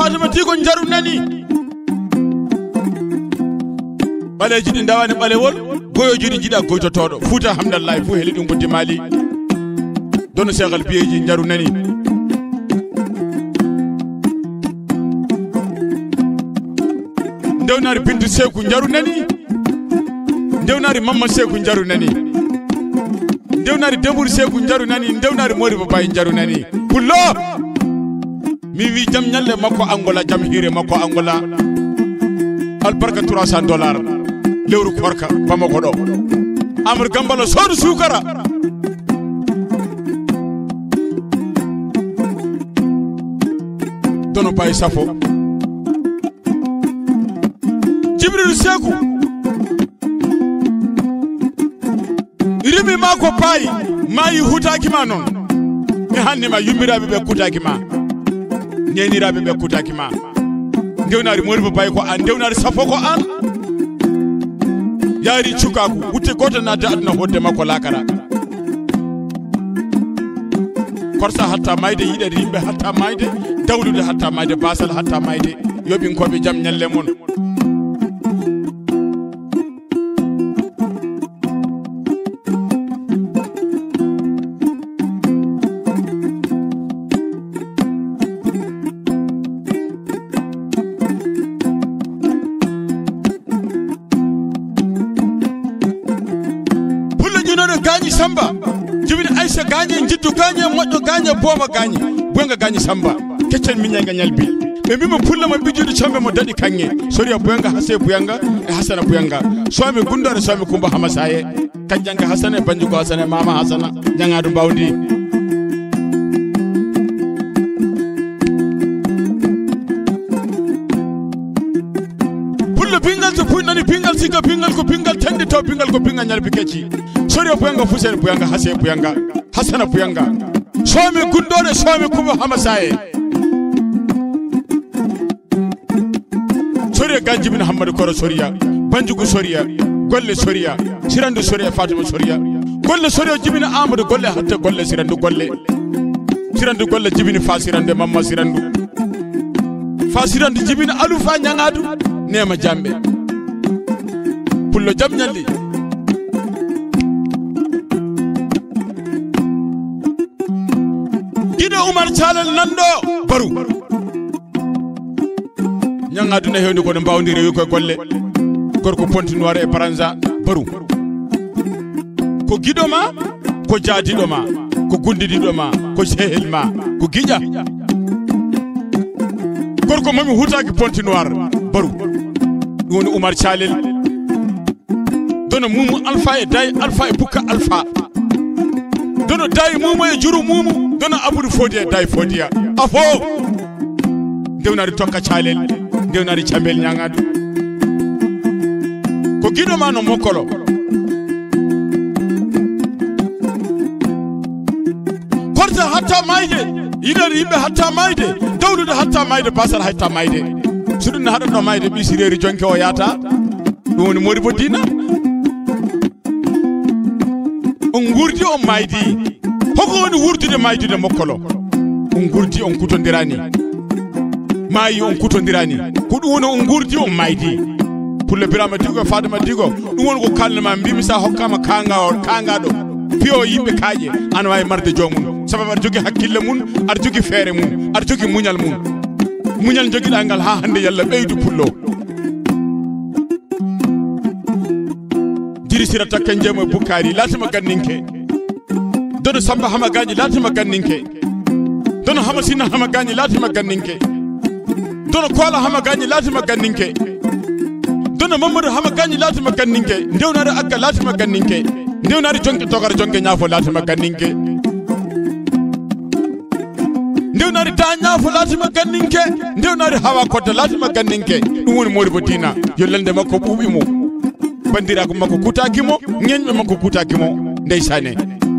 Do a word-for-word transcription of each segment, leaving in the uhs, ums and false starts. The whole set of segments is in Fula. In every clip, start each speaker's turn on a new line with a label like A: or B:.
A: Fatima Tigo njaru nani baleji ɗi dawani ɓalewol goyoji ɗi jiɗa goytotoɗo Fouta hamdallahi fu heli ɗum goddi Mali dono segal biyeji njaru nani ndewnari Bintu Seku njaru nani ndewnari Mamma Seku njaru nani ndewnari Debour Seku njaru nani ndewnari Mori Babaye njaru nani pullo mi wi jam nyalle makko Angola jam hire makko Angola albarka trois cents dollars lewru korka Bamako ɗo Amadou Gambalo sodu sukara dono Baye Safo Jibril Seku rimi mako payi mayi hutaki ma non mi hanni ma yummiraɓe ɓe kutaki ma neniraɓe ɓe kutaki ma ndewnari Mori Babaye ko an ndewnari Safo ko an yaari cukaku wutte goto nadde aduna hodde makko lakara korsa hatta mayde yiɗede yimɓe hatta mayde dawlude hatta mayde basal hatta mayde yoɓinkoɓe jam nyalle mon Gañi Samba jibini Aïssa gañi jiddu gañi moƴƴo gañi booma gañi boyga gañi Samba keccen miñanga ñalbi ɓe mbima pulla ma bijude combe mo daɗi kanŋe soriya boyanga hase buyanga e hasana buyanga somi gundore somi Kumba Hama Saye kanjanga hasana e banjugo hasana e mama hasana ñangadu mbawdi pulla pingal to puynani pingal siga pingal ko pingal tendi taw pingal ko pingal ñalbi kecci soriya buyanga fusene buyanga hase buyanga hasana buyanga somi gundore somi Kumba Hama Saye soriya ganjibina Hammadou Koro soriya banjugu soriya golle soriya sirandu soriya Fatima soriya golle soriya jibina Amadou golle hatta golle sirandu golle sirandu golle jibini fa sirandu Mamma sirandu fa sirandu jibina Alou fa ñangadu Nema Jambe pullo jam ñalli gido Oumar Thialel nanɗo baru ñangaduna hewni kono mbawdi rewi koye golle gorko Ponti Noir e Paranza baru ko giɗo ma ko jaadiɗo ma ko gundidiɗo ma ko sehel ma ko giƴa gorko mami hutaki Ponti Noir baru ɗum woni Oumar Thialel dono Mumu Alpha e Daye Alpha e Bukka Alpha dono Daye Mumu e Juru Mumu dono Abdou Fodi e Daye Fodiya afo ndewnari Tokka Thialel ndewnari Cambel ñangadu ko giɗo ma no mokkolo korta hatta mayde yiɗere yimɓe hatta mayde dawlude hatta mayde basal hatta mayde so ɗum ne haɗatno mayde ɓisireri jonke o yata ɗum woni Modibo Dina on gurdi on maydi hoko woni wurdude maydude mokkolo on gurdi on kutondirani mayi on kutondirani ko ɗum woni on gurdi on maydi Pulle Birama Digo Fatima Digo ɗum woni ko kalnema mbimi sa hokkama kanga o kangaɗo piyo yimɓe kaaƴe ana wawi marde jomum sababu aɗa jogui hakkille mum aɗa jogui feere mum aɗa jogui muñal mum muñal joguiɗa ngal ha hande yalla ɓeydu pullo jiri sira takken jeemo e Bukkari latima ganninke dono Samba Hama Gañi latima ganninke dono Hama Sinna Hama Gañi latima ganninke dono Kola Hama Gañi latima ganninke dono Mamadou Hama Gañi latima ganninke ndewnare Agga latima ganninke ndewnare jonke togara jonke ñaafo latima ganninke ndewnare da ñaafo latima ganninke ndewnare Hawa Kodda latima ganninke ɗum woni Modibo Dina yo lelde makko ɓuuɓimo bandirago makko kutakimo ñeñɓe makko kutakimo ndeysane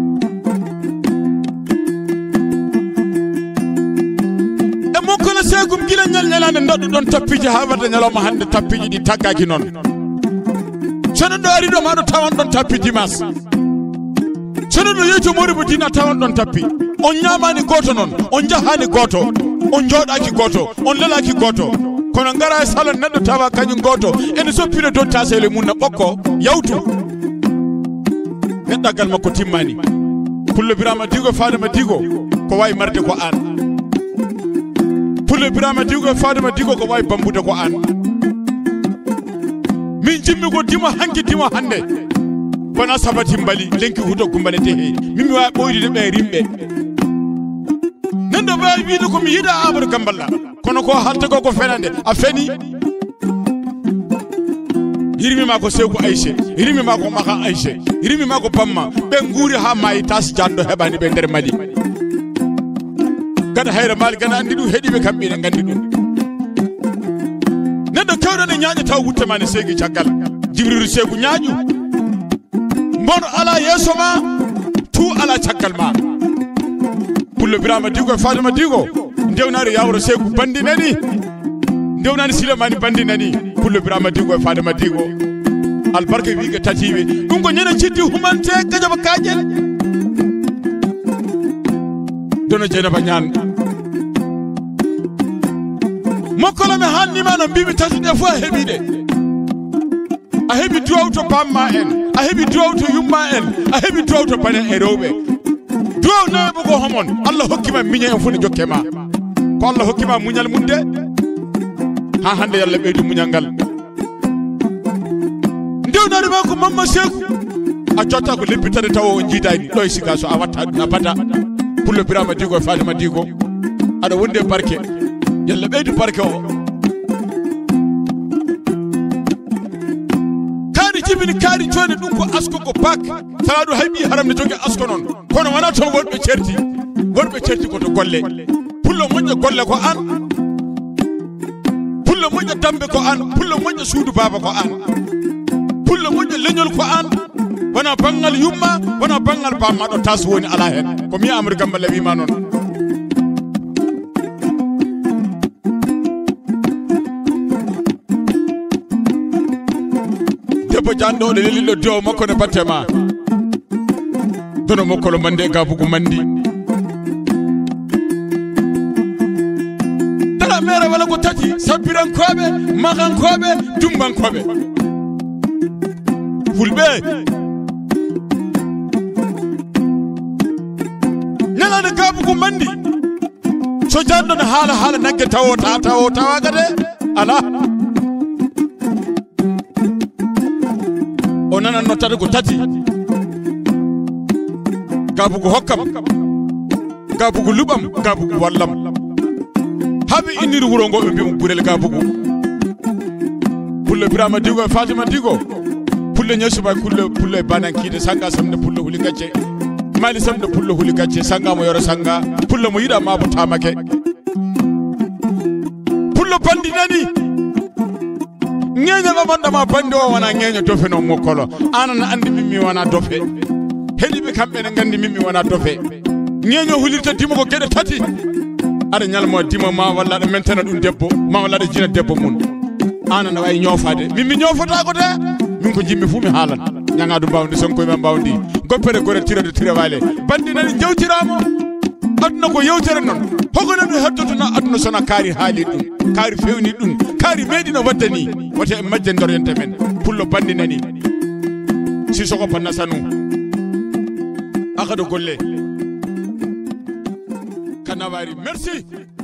A: e mokkono segum gila ñal ñalande noddu ɗon tappiji ha wadde ñalawma hande tappiji ɗi taggaki noon sono ɗo ari ɗo maɗo tawan ɗon tappi dimas sono ɗo yeeto Modibo Dina tawan ɗon tappi on ñamani goto noon on jahani goto on jooɗaki goto on lelaki goto kono ngara sala neɗɗo tawa kañum goto ene soppino dow tasele mum na ɓokko yawtu neɗɗagal makko timmani. Pullo Birama Digo Fadama Digo ko wawi marde ko an. Pullo Birama Digo Fadama Digo ko wawi bambude ko an. Min jimmi ko dimo hanki dimo hande wona sabati mbali lenki huto gumbane tehe mimi wawi ɓoydide ɓe rimɓe nendo wawi wiide komi yiɗa Amadou Gamballa kono ko halta ko ko fenande a feni. Hirimi ma ko Sekou Aïché hirimi ma ko Maka Aïché hirimi ma ko Bamma ɓe nguuri ha mayi tas janɗo heɓani ɓe nder Mali gada hayra Mali gada andi ɗum heeɗiɓe kamɓe ene gandi ɗum. Neɗɗo kewɗo ne ñaaƴa taw wuttemane Seygui caggal Jibrilu Sekou ñaaƴu mbono ala yeeso ma tout ala caggal ma. Pullo Birama Digo e Fadama Digo ndewnari Yawro Sekou bandi nani ndewnani Silemani bandi nani Pullo Birama Digo e Fadama Digo albarka wiiga tatiɓe ɗum ko ñande ciddi humante gajaba kaƴel dono Dieynaba Niane mokkolo mi hannima no mbimi tatuɗe fof a heeɓiɗe a heeɓi duwaw to bamma en a heeɓi duwaw to yumma en a heeɓi duwaw to bane e rewɓe duwaw neɓo ko homon Allah hokkima miñe en fof ne jokke ma ko Allah hokkima muñal mum de ha hande yalla ɓeydu muñal ngal. Ndewnari ma ko Mamma Sekou a jotta ko lippitade taw o jiidani ɗo e siga so a watta ɗum a bada. Pullo Birama Digo e Fadama Digo aɗa wonde barke yalla ɓeydu barke o. Kaari jibini kaari joni ɗum ko asko ko bak tawa ɗo hayɓi haram ne jogi asko noon kono wona toon wonɓe certi wonɓe certi koto golle. Pullo moƴƴo golle ko an pullo moƴƴo dambe ko an pullo moƴƴo suudu baba ko an pullo moƴƴo leñol ko an wona bangal yumma wona bangal bamma ɗo tas woni ala hen ko mi Amadou Gamballa wima noon. debbo janɗo ɗo leliɗo dewo makko ne batte ma dono mokkolo mande e gabugu mandi dara mere wala ko tati sabbirankoɓe makankoɓe dumbankoɓe fulɓe ñalade gabugu mandi so janɗo ne haala haala nagge tawo ta tawo tawagade ala o nana nottade ko tati gabugu hokkam gabugu luɓam gabugu wallam haɓe inniri wuro ngo ɓe mbimo ɓurel gabugu. Pullo Birama Digo e Fadama Digo Pullo ñesuma kulle Pullo e banankide sanga samde Pullo huli gacce mali samde Pullo huli gacce sanga mo yoro sanga Pullo mo yiɗa mabo tamake Pullo bandi nani ñeño ɓamanɗama bandi o wona ñeño dofe noon mokkolo anana andi mimmi wona dofe heeɗiɓe kamɓe ne gandi mimmi wona dofe ñeño hulirta dimo ko gueɗe tati aɗa ñalmo dimo ma walla aɗa mentana ɗum debbo ma walla aɗa jina debbo mum anana wawi ñoofade min mi ñoofotako de min ko jimmi fuu mi haalan ñagadu mbawdi sonko men mbawdi goppere gore tirode tirewale bandi nani jewtiramo aduna ko yewtere noon hokono ɗum heddotono aduna sona kaari haali ɗum kaari fewni ɗum kaari meeɗino wadde ni wote e majje doryente men Pullo bandi nani Sissoko Banna Sanu akado golle Kanawari merci.